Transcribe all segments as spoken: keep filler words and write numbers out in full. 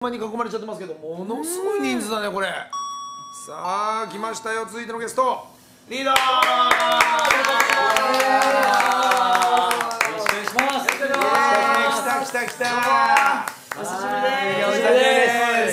まに囲まれちゃってますけど、ものすごい人数だねこれ。さあ来ましたよ、続いてのゲストリーダー。よろしくお願いします。来た来た来た。お久しぶりです。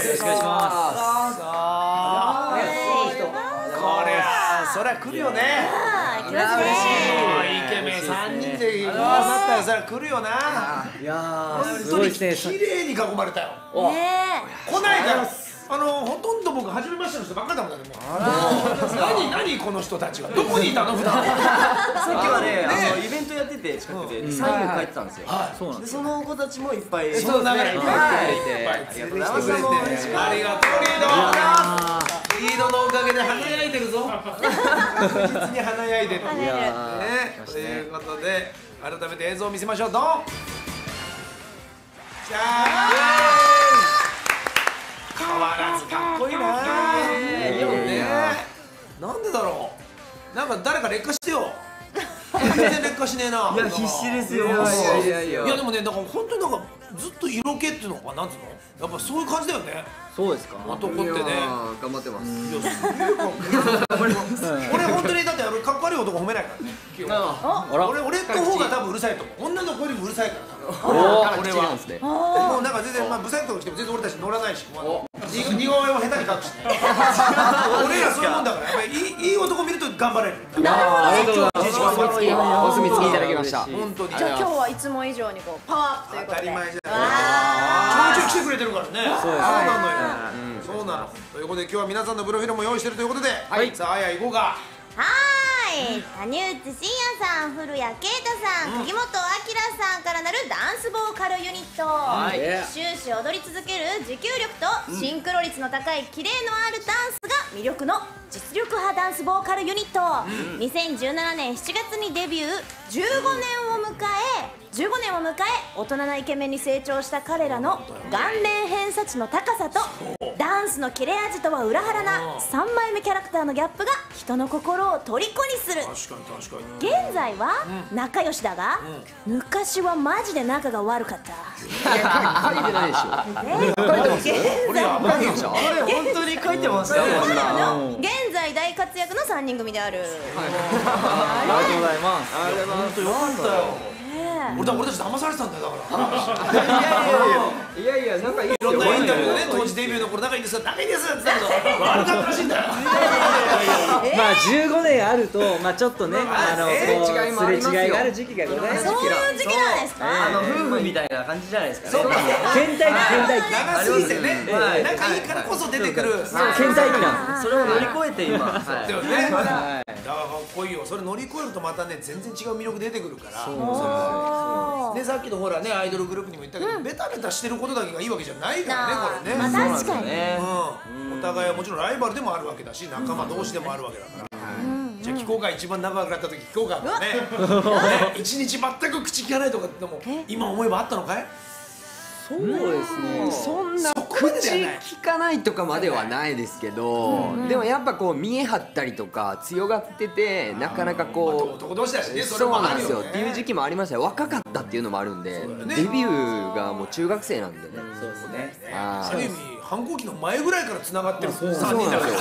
よろしくお願いします。さあこれはそりゃ来るよね。 来ますね。 イケメンさんにんで集まったらそりゃ来るよな。 いやー、す本当にごいですね。 綺麗に囲まれたよ。 ね来ないから、あのほとんど僕初めましての人ばっかりだもんね。もう何何この人たちはどこにいたの普段。 さっきはね、あのイベントやってて近くでサインを書いてたんですよ。 そうなんです。 でその子たちもいっぱい。 その流れいっぱいありがとうございます。 ありがとうリード。リードのおかげで華やいてるぞ。確実に華やいてる。 華ね、 やということで改めて映像を見せましょう。ドン。じゃーん。変わらずかっこいいな。いいよね。なんでだろう。なんか誰か劣化してよ。全然劣化しねえな。 いや必死ですよ。 いやいやいやいやでもね、だから本当になんかずっと色気っていうのかなんつうの、やっぱそういう感じだよね。 そうですか。 男ってね。 頑張ってます。 いやすげえかっこいい。俺本当にだって俺かっこ悪い男褒めないからね。基本あら。 俺俺の方が多分うるさいと思う。女の子よりもうるさいから。 お俺は。もうなんか全然まあブサイクとか来ても全然俺たち乗らないし。似顔絵を下手に描くし。俺らそういうもんだからやっぱりいいいい男見ると頑張れる。 ありがとうございます。 お墨付きいただきました。 本当に。 じゃあ今日はいつも以上にこうパワーアップということで。 当たり前じゃわない。ちょいちょい来てくれてるからね。そうなのよ。そうなの。ということで今日は皆さんのプロフィールも用意してるということで、さああや行こうか。 はーい、谷内真也さん、古谷啓太さん、釘本明さんからなるダンスボーカルユニット。終始踊り続ける持久力とシンクロ率の高いキレのあるダンスが魅力の実力派ダンスボーカルユニット。にせんじゅうななねんしちがつにデビュー、じゅうごねんを迎えじゅうごねんを迎え大人なイケメンに成長した彼らの顔面偏差値の高さとダンスの切れ味とは裏腹なさんまいめキャラクターのギャップが人の心を虜にする。 確かに確かに。 現在は仲良しだが、昔はマジで仲が悪かった。 書いてないでしょ。 俺やばいでしょ。 これ本当に書いてますよ。 現在大活躍のさんにん組である。 ありがとうございます。 あれは本当よかったよ。俺た俺たち騙されてたんだよだから。 いやいやなんかいいいろんなインタビューでね、当時デビューの頃仲いいんですよ仲いいですって言ったけど悪かったらしいんだよ。 まあじゅうごねんあるとまあちょっとね、あのこうすれ違いがある時期がございます。 そういう時期なんですか。 あの夫婦みたいな感じじゃないですかね。 倦怠期倦怠期長すぎてね、仲いいからこそ出てくる。 倦怠期なんです。 それを乗り越えて今。 だよね。だからかっこいいよ。それ乗り越えるとまたね全然違う魅力出てくるから。でさっきのほらねアイドルグループにも言ったけど、ベタベタしてることだけがいいわけじゃないからねこれね。 まあ確かに。 うん。お互いはもちろんライバルでもあるわけだし、仲間同士でもあるわけだから。じゃあ聞こうか、一番仲良くなった時聞こうかね。一日全く口聞かないとかでも今思えばあったのかい？ そうですね。そんな口聞かないとかまではないですけど、でもやっぱこう見え張ったりとか強がっててなかなかこう男同士だしね。 そうなんですよっていう時期もありましたよ。若かったっていうのもあるんで、デビューがもう中学生なんでね。 そうですね。 ある意味反抗期の前ぐらいからつながってるさんにんだから。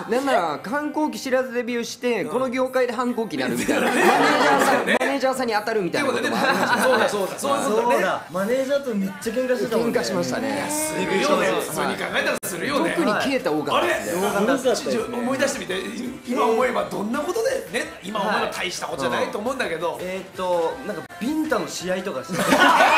なんなら反抗期知らずデビューしてこの業界で反抗期になるみたいな、マネージャーさんマネージャーさんに当たるみたいなこともありました。 そうだそうだそうだ。マネージャーとめっちゃ喧嘩してたもんね。 喧嘩しましたね。 するよね。普通に考えたらするよね。 特にケイタ多かったですね。 思い出してみて、今思えばどんなことでね、今思えば大したことじゃないと思うんだけど。 えっとなんかビンタの試合とかして。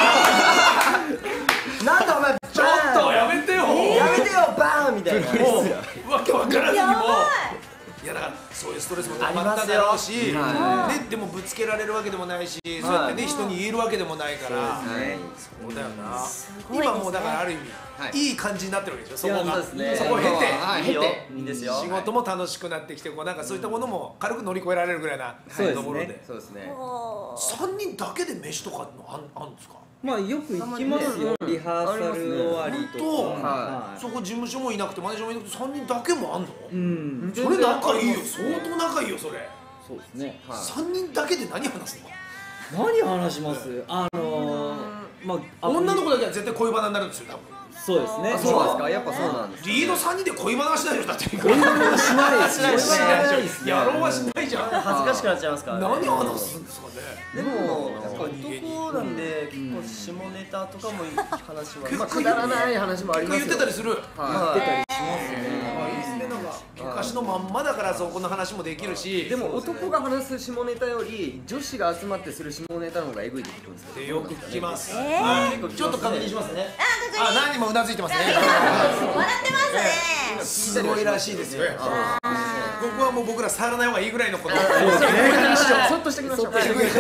なんだお前。 ちょっとやめてよ。 やめてよバーンみたいな。 もうわけわからずにも。いやだからそういうストレスも溜まっただろうし、ねでもぶつけられるわけでもないし、そうやってね人に言えるわけでもないから、そうだよな。今もうだからある意味いい感じになってるわけでしょ。そこがそこを経ていいよいいですよ。 仕事も楽しくなってきて、こうなんかそういったものも軽く乗り越えられるぐらいなところで。 そうですね。 三人だけで飯とかのあんあんですか。 まあよく行きますよ。リハーサル終わりとか。 そこ事務所もいなくてマネージャーもいなくてさんにんだけもあんの？ うん。 それ仲いいよ。相当仲いいよそれ。 そうですね。 さんにんだけで何話すの？ 何話します？あのまあ女の子だけは絶対恋バナになるんですよ多分。 そうですね。 そうなんですか、やっぱそうなんです。 リードさんにんで恋バナはしないよだって。 恋バナはしないです。 しないしないですね。 野郎はしないじゃん。 恥ずかしくなっちゃいますからね。 何を話すんですかね。 でもやっぱ男なんで結構下ネタとかも話はまあくだらない話もありますよ。 言ってたりする。 言ってたりしますね。 昔のまんまだからそこの話もできるし。 でも男が話す下ネタより女子が集まってする下ネタの方がエグいって聞くんですよ。 よく聞きます。 えー、 ちょっと確認しますね。 あ、確認。 あ、何人もうなずいてますね。 笑ってますね。 すごいらしいですよ。ここはもう僕ら触らない方がいいぐらいのこと。 そっとしてきましょう。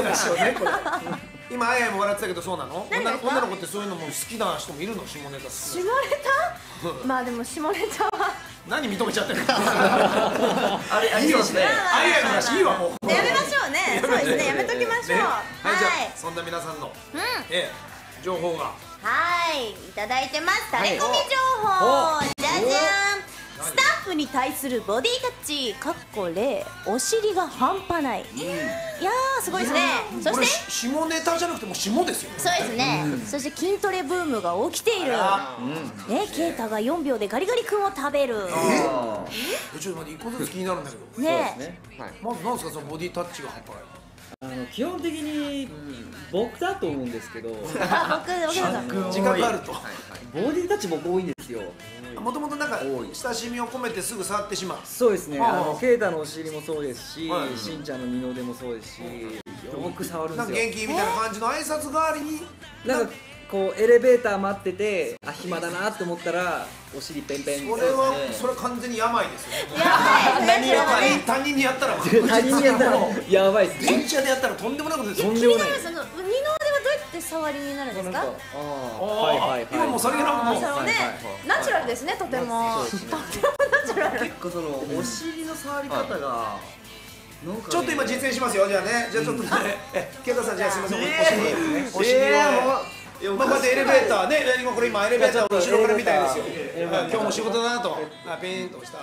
今あややも笑ってたけどそうなの？女の子ってそういうのも好きな人もいるの？下ネタ好き。 下ネタ？まあでも下ネタは何認めちゃってるの？ あれ、ありますね。 あややの話いいわもう。 やめましょうね。そうですね。やめときましょう。 はい、じゃあそんな皆さんのえ情報がはい、いただいてます。タレコミ情報。じゃじゃん。スタッフに対するボディタッチ、かっこ例、お尻が半端ない。いやー、すごいですね。そこれして下ネタじゃなくてもう下ですよ。 そうですね。そして筋トレブームが起きている。ね、ケイタがよんびょうでガリガリ君を食べる。 え、ちょっと待って、一個ずつ気になるんだけど。 ね、 まずなんですかそのボディタッチが半端ない。 あの基本的に僕だと思うんですけど、 あ、僕、僕だ。 自覚あると。 ボディタッチ僕多いんですよ。 もともとなんか親しみを込めてすぐ触ってしまう。 そうですね。 あああのケイタのお尻もそうですし、 はいしんちゃんの二の腕もそうですし、よく触るんなんかですよ。 元気みたいな感じの挨拶代わりになんかこうエレベーター待ってて、あ、暇だなと思ったらお尻ペンペン。 それはそれは完全に病ですよね。 やばいですね。 他人他人にやったら他人にやったらやばいですね。 電車でやったらとんでもないことですよ。 とんでもない。 その二の腕はどうやって触りになるんですか？ なんか、ああ、はいはいはい。 今もうさりげなくもうそのね、ナチュラルですね、とても。とてもナチュラル。 結構そのお尻の触り方がなんかちょっと今実演しますよ。じゃあね、じゃあちょっとね、え、ケイタさんじゃあすみません、おえ尻お尻をまあこうやってエレベーターね、今これ今エレベーターを後ろから見たいですよ。今日も仕事だなと、あ、ピーンとした。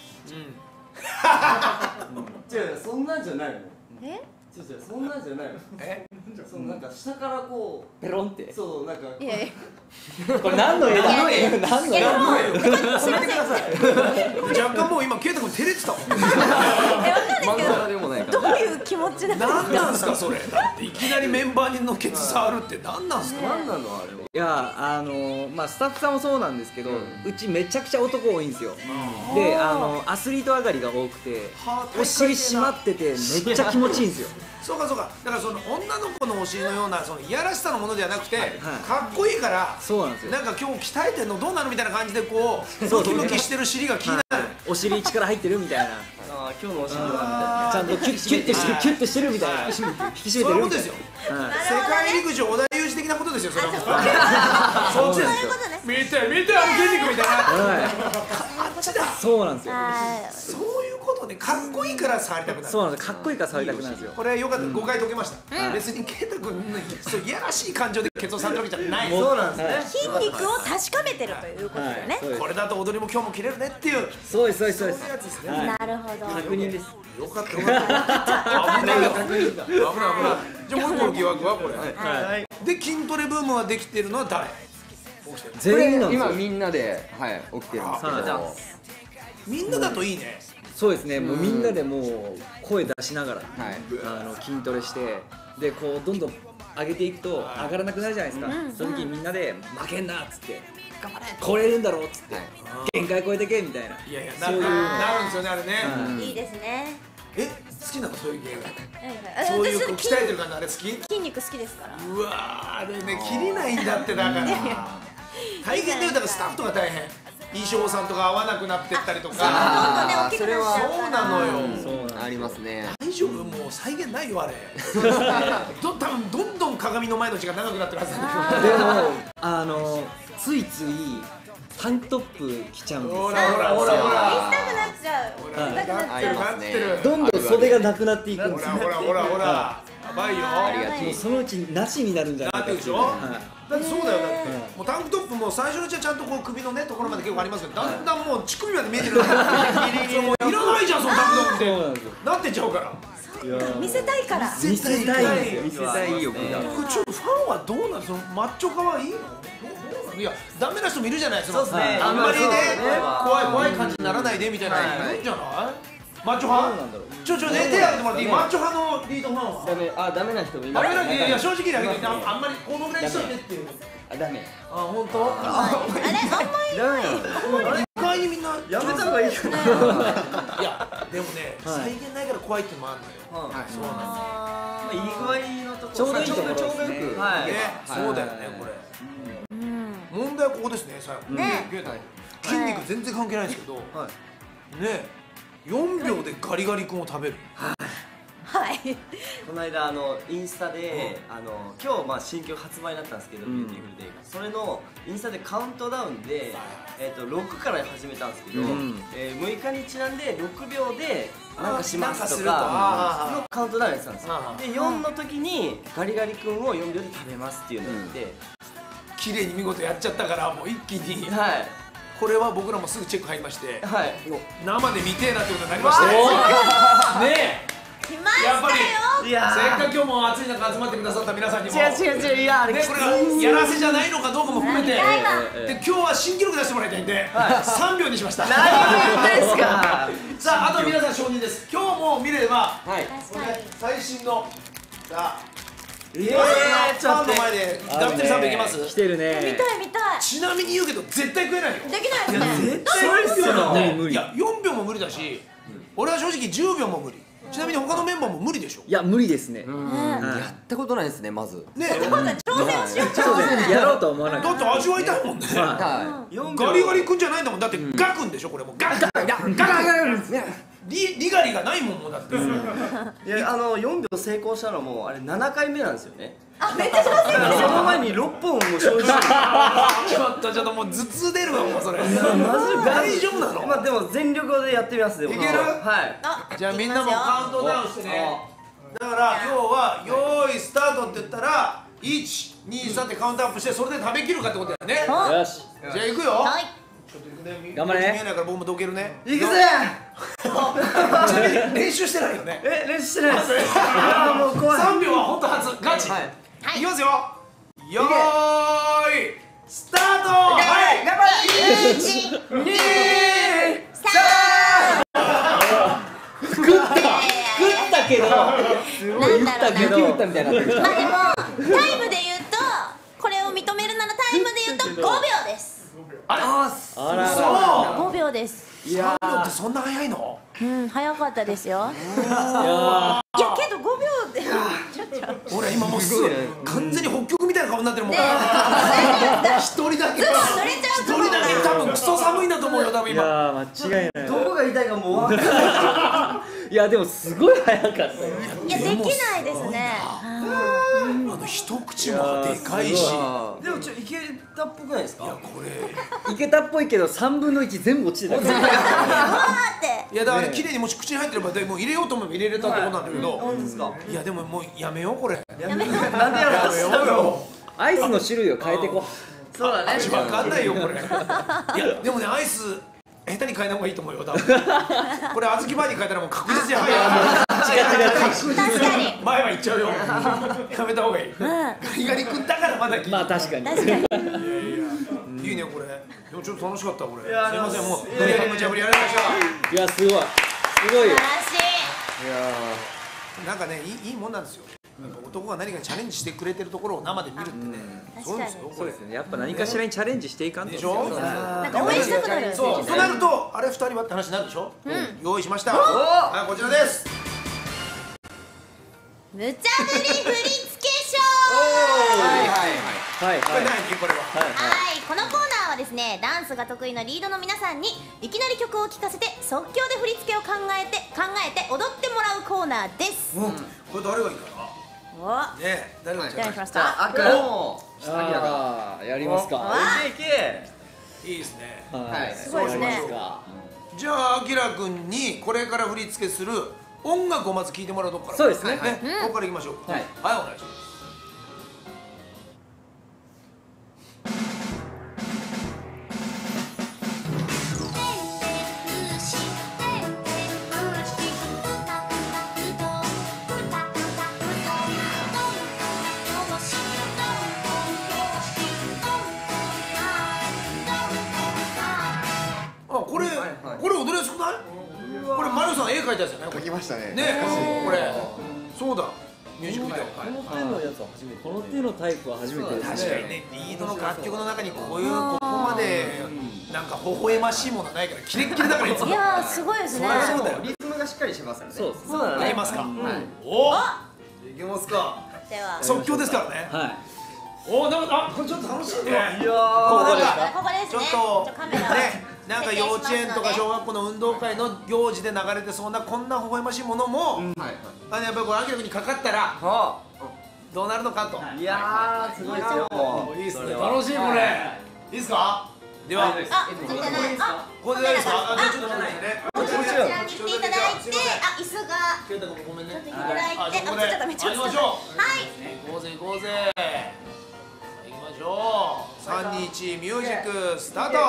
違う、そんなんじゃないの。 え？ 違う違う、そんなんじゃないの。 え、 そのなんか下からこうペロンって。 そうなんかいやいや。 これ何の絵だ？何の絵？何の絵？ いやでもすいません。 若干もう今ケイタ君照れてたもん。 え、わかんない漫ですけ画でもないかど、どういう気持ちなんですか？ 何なんですかそれ。だっていきなりメンバーのケツ触るって何なんですか。 何なのあれは。 いや、あのまあスタッフさんもそうなんですけど、うちめちゃくちゃ男多いんですよ。で、あのアスリート上がりが多くて、お尻締まっててめっちゃ気持ちいいんですよ。 そうかそうか。だからその女の子のお尻のようなそのいやらしさのものではなくて、かっこいいから。 そうなんですよ。 なんか今日鍛えてんのどうなるみたいな感じでこうムキムキしてる尻が気になる。 お尻力入ってるみたいな。 あ今日のお尻はちゃんとキュッキュッてしてるキュッてしてるみたいな。引き締めてる。 そういうことですよ。世界陸上織田裕二的なことですよ。それは。そっちですよ。見て見てあの筋肉みたいな。あっちだ。 そうなんですよ。 そういうことね。かっこいいから触りたくなる。 そうなんです。かっこいいから触りたくなるんですよ。 これよかった。誤解解けました。別にケイタ君そういやらしい感情でケツを触るわけじゃない。 そうなんですね。 筋肉を確かめてるということでね。 これだと踊りも今日も切れるねっていう。 そうですそうですそうです。 そういうやつですね。 なるほど。 確認です。 よかったよかった。危ないよ。危ない危ない。じゃあもう一個の疑惑はこれ。 はい。 で筋トレブームができてるのは誰？ 全員なんですよ。 今みんなではい起きてるんですけど。 みんなだといいね。 そうですね。もうみんなでもう声出しながら、 はいあの筋トレしてでこうどんどん上げていくと上がらなくなるじゃないですか。その時にみんなで負けんなっつって頑張れ超えれるんだろうっつって限界超えてけみたいな。 いやいやなそういうのなるんですよねあれね。 いいですね。 え好きなのそういうゲーム。 そそういうこう鍛えてる感じあれ好き？ 筋肉好きですから。 うわあれね切りないんだってだから。大変だよだからスタッフとか大変。衣装さんとか合わなくなってったりとか。 あーそれはそうなのよ。 そうありますね。 大丈夫もう再現ないよあれ。ど多分どんどん鏡の前の時間長くなってるはずだでもあのついついタンクトップ着ちゃうんですよ。 ほらほらほらほら。 行きたくなっちゃう。行きたくなっちゃう。 なってる。 どんどん袖がなくなっていくんですよ。 ほらほらほらほら。やばいよ。 ありがとう。 もうそのうちなしになるんじゃないかっていう。 なってるでしょ。 はいだってそうだよだってもうタンクトップも最初のうちはちゃんとこう首のねところまで結構ありますけどだんだんもう乳首まで見えてる。それもういらないじゃんそのタンクトップって。 そうなんですよ。 なってっちゃうから。 見せたいから。 見せたいんですよ。 見せたい欲が。 これちょっとファンはどうなのそのマッチョ化はいいの？どうどうなのいやダメな人もいるじゃない。 そうですね。 あんまりねまあ怖い怖い感じにならないでみたいなのいるんじゃない。マッチョ派ちょちょね手挙げてもらっていい。マッチョ派のリードファンはダメ、あ、ダメな人もいます。 ダメな人いや正直に挙げてあんまりこのぐらいにしといてっていう。 あ、ダメ。 あ本当。 あれあんまりダメなの。 意外にみんなやめた方がいいかな。 いやでもね再現ないから怖いっていうのもあるのよ。そうなんあいい具合のところ。 ちょうどいいところちょうどよですねく。はい。 ね。そうだよねこれ。問題はここですね最後。 ねゲータ筋肉全然関係ないんですけど。 はい。 ねよんびょうでガリガリ君を食べる。 はいこの間あのインスタで、あの今日まあ新曲発売になったんですけど、ビューティフルデイがそれのインスタでカウントダウンで、えー、とろくから始めたんですけど、 うんえーむいかにちなんでろくびょうでなんかしますとなんかするとあーかのカウントダウンやってたんですよあーでよんの時にガリガリ君をよんびょうで食べますっていうのをやって、 綺麗に見事やっちゃったからもう一気にはいこれは僕らもすぐチェック入りましてはい生で見てえなってことになりましてね来ましたよ。 いやせっかく今日も暑い中集まってくださった皆さんにも違う違う違ういやあれねこれがやらせじゃないのかどうかも含めてやいわで今日は新記録出してもらいたいんでさんびょうにしました。 何言ってんすかさああと皆さん承認です。今日も見ればはい確かに最新のさあえファンの前でガッツリさんびょういけます来てるね。 見たい見たい。 ちなみに言うけど絶対食えないよ。 できないですね。 絶対ですよ無理無理いやよんびょうも無理だし俺は正直じゅうびょうも無理。ちなみに他のメンバーも無理でしょ。 いや無理ですね。 やったことないですねまず。 ね今度挑戦をしよう。 そうですね。やろうとは思わない。 だって味わいたいもんね。 はガリガリ君じゃないんだもん。だってガ君でしょこれもうガガガガガリリガリがないもんもうだって。 いやあのよんびょう成功したのもあれななかいめなんですよねあめっちゃ上手。 だからその前にろっぽんも正直ちょっとちょっともう頭痛出るわもうそれ。大丈夫なの？ まあでも全力でやってみますでもいけるはいあじゃあみんなもカウントダウンしてね。だから要は用意スタートって言ったらいち、に、さんってカウントアップしてそれで食べきるかってことだよね。 よし。 じゃあ行くよ。 はい。 ちょっと行くね。 頑張れ見えないから僕もどけるね。 いくぜちなみに練習してないよね。 え練習してないですあーもう怖いさんびょうは本当初ガチ。 はいいきますよ。よーいスタート。はい頑張れ。いち、に、さん。 食ったけど。すごい言ったけど。雪降ったみたいになってる。 まあでもタイムで言うとこれを認めるならタイムで言うとごびょうです。 あれあらそら。 う。 ごびょうです。 いやさんびょうってそんな早いの？ うん早かったですよ。 いやいやけどごびょうでちょっと俺今もうすぐ完全に北極みたいな顔になってるもん。 ね一人だけ。 ずっとそれちゃう一と思う人だけ多分クソ寒いんだと思うよ多分い今。 や間違いない。 どこが痛いかもう分かんないいやでもすごい早かった。 いやできないですね。 あの一口もでかいし。いやでもちょいけたっぽくないですかこれ。 いけたっぽいけどさんぶんのいち全部落ちてた。 うわーっていやだから綺麗にもし口に入ってればもう入れようと思えば入れれたってことなんだけど。 本当ですかいやでももうやめようこれ。 やめなんでやらせやめようよ。 アイスの種類を変えてこそうだね味わかんないよこれ。いやでもねアイス下手に変えた方がいいと思うよ多分。これ小豆バーに変えたらもう確実に早い。 確かに前は行っちゃうよ。やめた方がいい。ガリガリ君だからまだ聞いて。 う。まあ確かに。 確かに。 いやいやいいねこれ。でもちょっと楽しかったこれ。すいいやませんもういや無理やり無茶ぶりやられました。 いやすごいすごいよ。 素晴らしい。 なんかねいいいいもんなんですよ。やっぱ男が何かにチャレンジしてくれてるところを生で見るってね。そうですよこれそうです。ね。やっぱ何かしらにチャレンジしていかんと。 でしょ。 なんか応援したくなる。 そうとなるとあれ二人はって話になるでしょ。用意しました。はいこちらです。 無茶ぶり振り付けショー。 はいはいはい。 はいはいこれ何これは。 はい、このコーナーはですね、ダンスが得意なリードの皆さんにいきなり曲を聴かせて即興で振り付けを考えて考えて踊ってもらうコーナーです。 これ誰がいいかお、 な。ね誰がいいかお願いしますじゃあか。 赤のああやりますか。 いけいけいいですね。 はい。 すごいですねやりますか。 じゃああきらくんにこれから振り付けする音楽をまず聴いてもらうとこから。 そうですねねここからいきましょう。 はいはいお願いします。 「 これ踊りやすくない？これマリオさん絵描いたやつじゃない？ 書きましたね。 ね、これそうだ、ミュージックビデオ。 この手のやつは初めて。この手のタイプは初めてですね。 確かにね、リードの楽曲の中にこういうここまでなんか微笑ましいものないからキレッキレだからいつも。 いやーすごいですね。 そうだよ。 リズムがしっかりしてますからね。 そうです。 そうだね。 ありますか？お、いけますか？ では即興ですからね。 はい。 お、なんかあ、これちょっと楽しいね。いやー、 ここですここここですね。 ちょっとカメラをね、なんか幼稚園とか小学校の運動会の行事で流れてそうなこんな微笑ましいものも、あのやっぱりこれアキラ君にかかったらどうなるのかと。 いやーすごいですよ。 いいですね。楽しいこれ。いいですか？では、 あ、ついてない。あ、 これで大丈夫ですか？あ、じゃあちょっと待ってね。 こちらに来ていただいて、あ、椅子がケイタ君ごめんね。 ちょっといただいて、あ、ちょっとダメ、ちょっと。 行きましょう。 はい。 行こうぜ行こうぜ。行きましょう。三二一ミュージックスタート。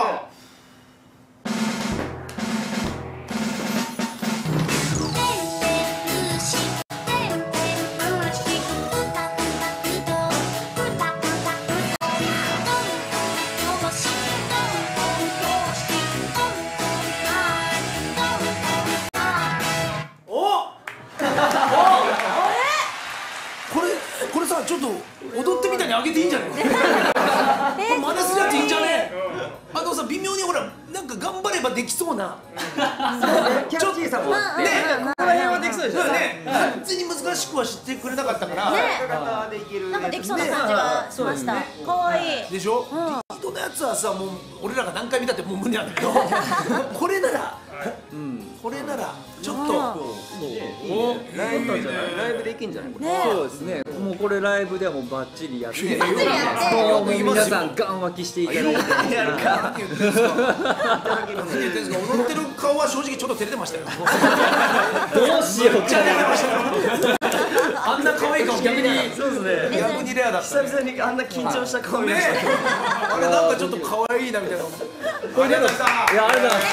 これさ、ちょっと踊ってみたいに上げていいんじゃない？これ真似するやついいんじゃね？あのさ、微妙にほら、なんか頑張ればできそうなキャッチーさも。 ね、 ここら辺はできそうでしょ。 ね、完全に難しくはしてくれなかったからでいける。 なんかできそうな感じがしました。可愛い。 でしょ？リードのやつはさ、もう俺らが何回見たってもう無理なんだけど、これならこれならちょっとライブライブでいけんじゃないこれ。 そうですね。もうこれライブではもうバッチリやって、 バッチリやってもう皆さんガン湧きしていただいて、 やるか。 何言ってんすか？何言ってんすか？踊ってる顔は正直ちょっと照れてましたよ。 どうしようか。 あんな可愛い顔逆にそうですね。 逆にレアだった。 久々にあんな緊張した顔見まねした。 あれなんかちょっと可愛いなみたいな。ありがとうございました。 いや、ありがとうございます。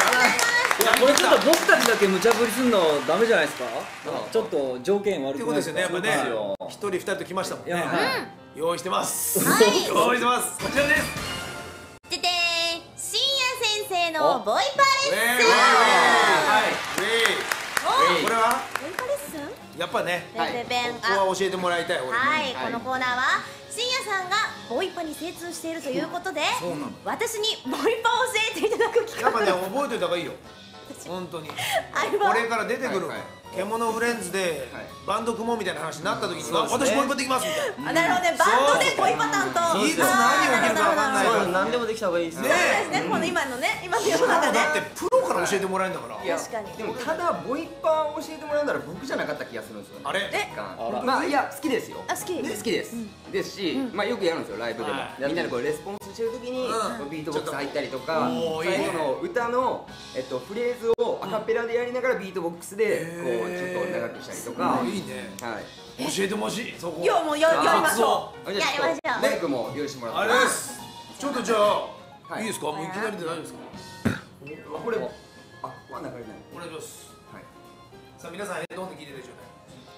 これちょっと僕たちだけ無茶ぶりするのダメじゃないですか。ちょっと条件悪くないっていうことですよね。やっぱねよ。 一人二人と来ましたもんね。 いや、はい。 用意してます。 はい用意してます。こちらです。 ででーん、深夜先生のボイパレッスン。 はい。 おこれはボイパレッスン？ やっぱね、 ベベベン。 ここは教えてもらいたい俺。 はい、このコーナーは深夜さんがボイパに精通しているということで、私にボイパを教えていただく企画。 やっぱね、覚えておいた方がいいよ。本当に。これから出てくる獣フレンズでバンド組もうみたいな話になった時に、私ボイパできますみたいな。 あ、なるほどね、バンドでボイパ担当。 いいです。何起きるか分かんないから。 何でもできた方がいいですね。 そうですね、この今のね、今の世の中で。 だってプロから教えてもらえるんだから。 確かに。 でもただボイパを教えてもらうなら僕じゃなかった気がするんですよ。 あれ？ まあいや好きですよ。 あ、好き。 好きです。ですし、まあよくやるんですよライブでも。みんなでこうレスポンスしてる時にビートボックス入ったりとか、最後の歌のえっとフレーズをアカペラでやりながらビートボックスでこうちょっと長くしたりとか。 いいね。 はい。 教えてほしい。そこ。 いや、もうややりましょう。 じゃあやりましょう。 マイクも用意してもらって。 あれです。ちょっとじゃあいいですか？もういきなりで大丈夫ですか？ これあ、ここは流れない。 お願いします。 はい。 さあ皆さんヘッドホンで聞いてるでしょうね。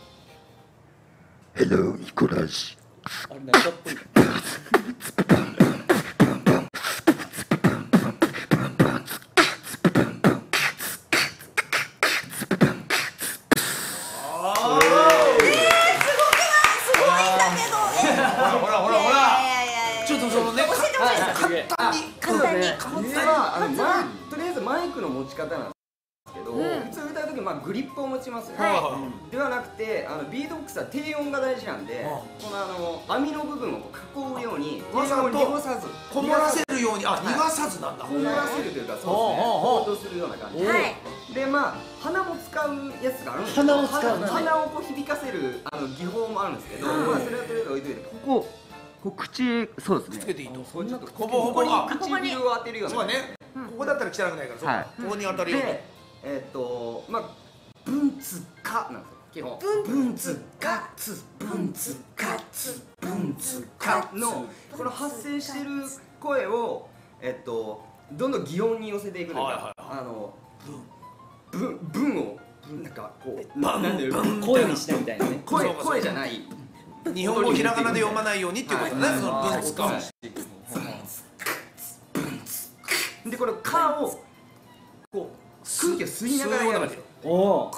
Hello, Nicolas. あれ、なんかっぽい。 ほらほらほら。ちょっとそのね、簡単に簡単に。 まああのまあとりあえずマイクの持ち方なんですけど、普通歌う時まあグリップを持ちますよね。ではなくてあのビートボックスは低音が大事なんで、このあの網の部分を囲うように低音を濁さずこもらせるように、あ、逃がさずなんだ。 こもらせるというかそうですね。応答するような感じ。 はい。 でまあ鼻も使うやつがあるんですけど、 鼻を使う鼻をこう響かせるあの技法もあるんですけど、まあそれはとりあえず置いといて、こここう口そうですね。 つけていいと。 こうちょっとほぼほぼここに唇を当てるような。 そうね。ここだったら汚くないから、そうはいここに当たるように。 で、えっとまあブンツカなんですよ。基本ブンツカツブンツカツブンツカのこの発生してる声をえっとどんどん擬音に寄せていくのが、あのブンブンをなんかこうなんで声にしてみたいなね。 声声じゃない。 日本語ひらがなで読まないようにっていうことだね。その文使う。 でこの「カ」をこう空気を吸いながらやるんですよ。 おお。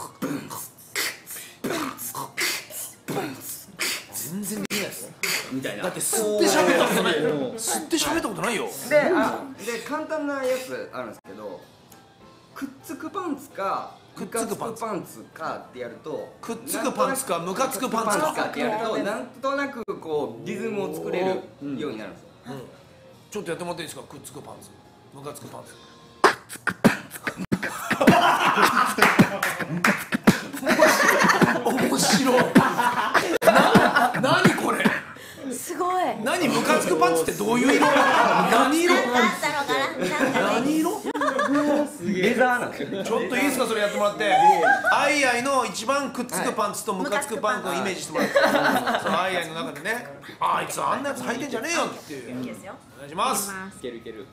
全然できないですよ。 みたいな。 だって吸って喋ったことない。吸って喋ったことないよ。 で、あ、で簡単なやつあるんですけど、くっつくパンツかくっムカつつくパンツくパンツかってやると、 くっつくパンツかムカつくパンツかってやると、なんとなくこうリズムを作れるようになるんですよ。 うん。ちょっとやってもらっていいですか。くっつくパンツ、ムカつくパンツ。面白い。な、何これ。 すごい。 何ムカつくパンツってどういう色？何色？ なんかあったのかな。なんか何色？ レザーなんですよね。 ちょっといいですか、それやってもらって。アイアイの一番くっつくパンツとムカつくパンツをイメージしてもらって、そのアイアイの中でね、あいつあんなやつ履いてんじゃねえよっていう。 いいですよ。 お願いします。 いけるいける。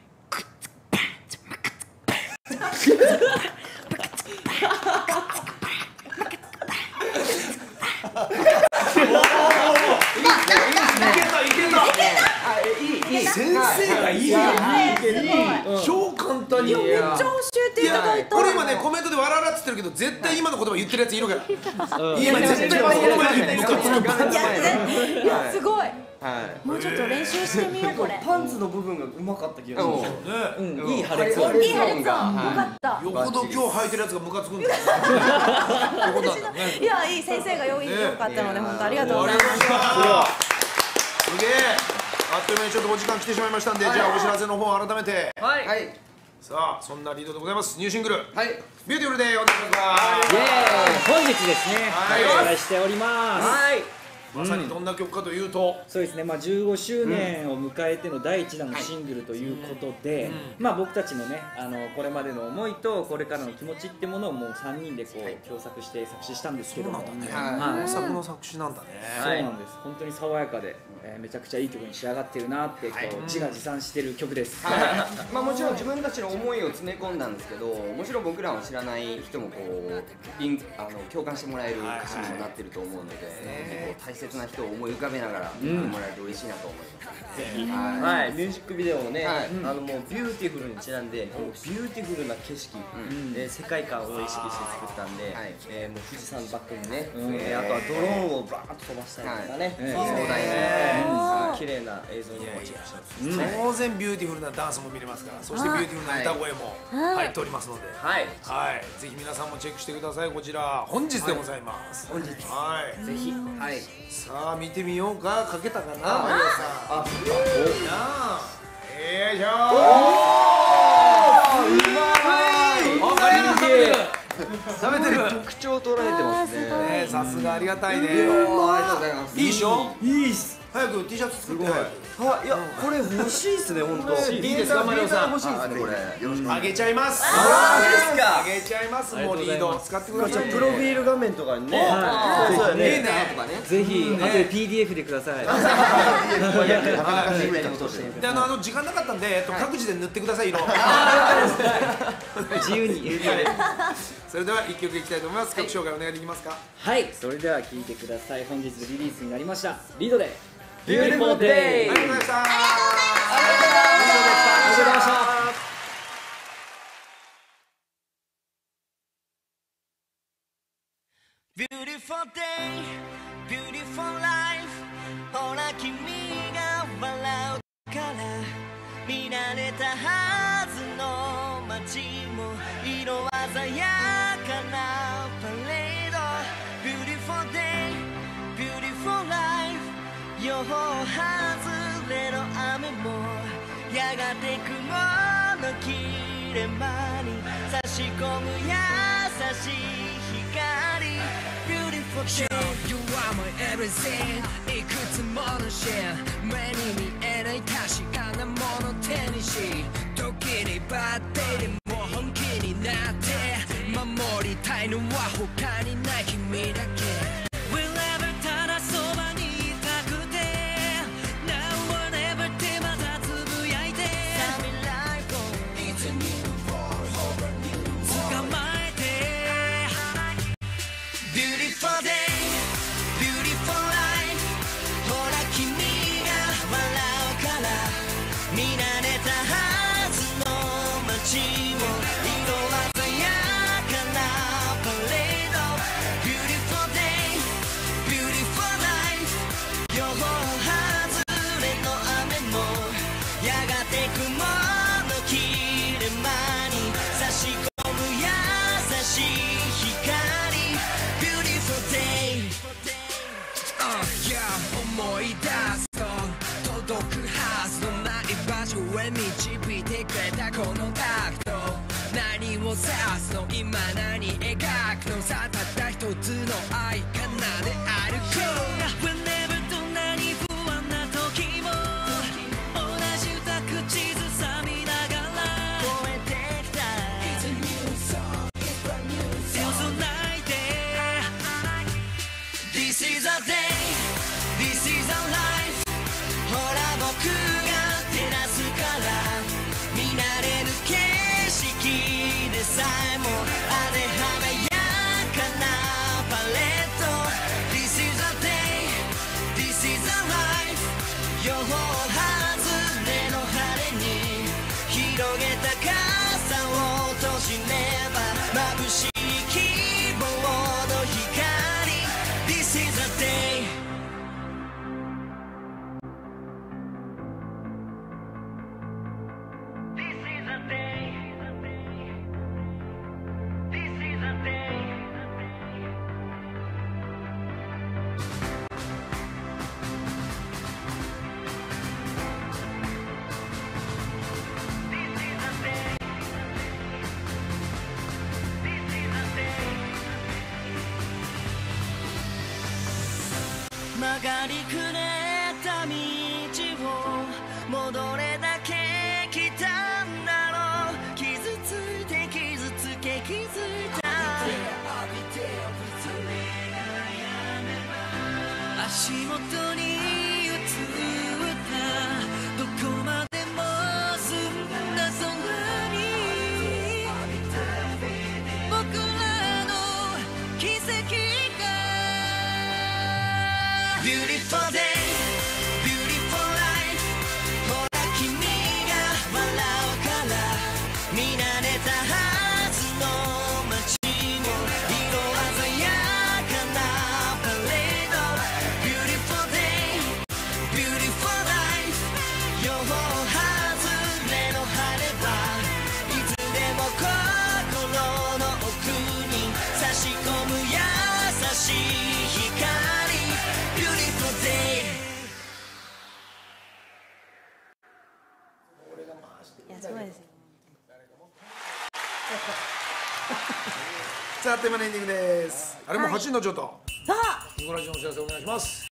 先生がいいよ。超簡単に。 めっちゃ教えていただいた。 これ今ねコメントで笑わらっつってるけど、絶対今の言葉言ってるやついるから。今絶対この前でムカつくパンツ。 いやすごい。 はい。 もうちょっと練習してみようこれ。 パンツの部分がうまかった気がします。 うん、いい破裂音。 いい破裂音。よかった。 よほど今日履いてるやつがムカつくんだよ。ってことなんだね。 いやいい先生がよい良かったので本当ありがとうございます。 すげえ。あっという間にちょっとお時間来てしまいましたんで、じゃあお知らせの方改めて。 はい。はい。 さあそんなリードでございます。ニューシングルはい。 ビューティフルでお願いします。 イエーイ。本日ですね、 はいお伝えしております。 はい。 まさにどんな曲かというと、 そうですね、まあ、じゅうごしゅうねんを迎えてのだいいちだんのシングルということで、まあ、僕たちのねあのこれまでの思いとこれからの気持ちってものをもうさんにんでこう共作して作詞したんですけども、 はい、作の作詞なんだね。 そうなんです、本当に爽やかで、えーめちゃくちゃいい曲に仕上がってるなってこう自画自賛してる曲です。 まあもちろん自分たちの思いを詰め込んだんですけど、もちろん僕らを知らない人もこうリンあの共感してもらえる歌詞にもなってると思うので、こう大切な人を思い浮かべながら見てもらえると嬉しいなと思います。 はい、ミュージックビデオもね、 はいあのもうビューティフルにちなんで、こうビューティフルな景色、で世界観を意識して作ったんで、 はいえーもう富士山バックにね、 うんえーあとはドローンをバーッと飛ばしたりとかね、 はい壮大えな綺麗な映像にもチェックしてます。 当然ビューティフルなダンスも見れますから、そしてビューティフルな歌声も入っておりますので、 はい、 はい、ぜひ皆さんもチェックしてください。こちら本日でございます。本日、はい、 ぜひ。はい。 さあ見てみようか。かけたかな、マリオさん。あ、なあ、よいしょー。うまい。あ、マリオ食べてる。食べてる。 特徴を捉えてますね。 ね、さすがありがたいね。 ありがとうございます。 いいでしょ。 いいっす。 早く T シャツ作って。 あ、いや、これ欲しいっすね、本当。 いいですか、マリオさん。 欲しいっすね、これ。よろしく。 あげちゃいます。 あー、ですか。 あげちゃいます。もうリード使ってください。 プロフィール画面とかにね。 はいそうだいいね。 ね。 ぜひ後で ピーディーエフ でください。 で、あの、あの時間なかったんで、えっと、各自で塗ってください、色。 自由に。 それでは一曲いきたいと思います。曲紹介お願いできますか。 はい、それでは聴いてください。本日リリースになりましたリードで Beautiful Day。 ありがとうございました。ありがとうございました。 ありがとうございました。 Beautiful day, beautiful life ほら君が笑うから見慣れたはずの街も色鮮やかなパレード Beautiful day, beautiful life 予報外れの雨もやがて雲の切れ間に差し込む優しい光 Beautiful day You are my everything いくつものシェア目に見えない確かなもの手にし時にバッテリーも本気になって守りたいのは他にない君だけ Wherever ただそばにいたくて Now or never ってまたつぶやいて Sunny life It's a new world over new world 捕まえて Beautiful day Beautiful life ほら君が笑うから見慣れたはずの街も色鮮のアクト何を指すの今何描くのさたった一つの愛かなで歩こう Whenever どんなに不安な時も同じ歌口ずさみながら超えてきた It's a new song It's brand new song 嘘ないで This is a day This is a life ほら僕が照らすから見慣れる景色でさえもあれ華やかなパレット This is a day This is a life 予報外れの晴れに広げた傘を閉じれば眩しい希望の光 This is a day曲がりくねった道を戻れだけ来たんだろう傷ついて傷つけ気づいた足元に映ったどこまでも澄んだ空に僕らの奇跡がBeautiful day, beautiful life ほら君が笑うから見慣れたはずの街も色鮮やかなパレード Beautiful day, beautiful life 予報外れの晴ればいつでも心の奥に差し込む優しい光いやすごいですよさああっという間のエンディングです。あれもうはちじになっちゃった。 さあニコラジのお知らせお願いします。